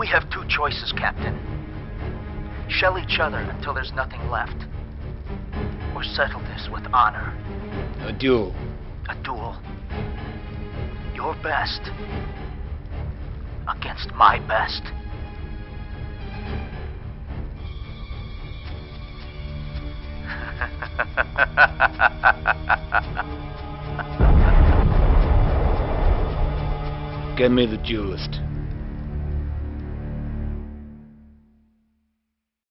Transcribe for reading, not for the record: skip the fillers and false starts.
We have two choices, Captain. Shell each other until there's nothing left. Or settle this with honor. A duel. A duel. Your best against my best. Get me the duelist.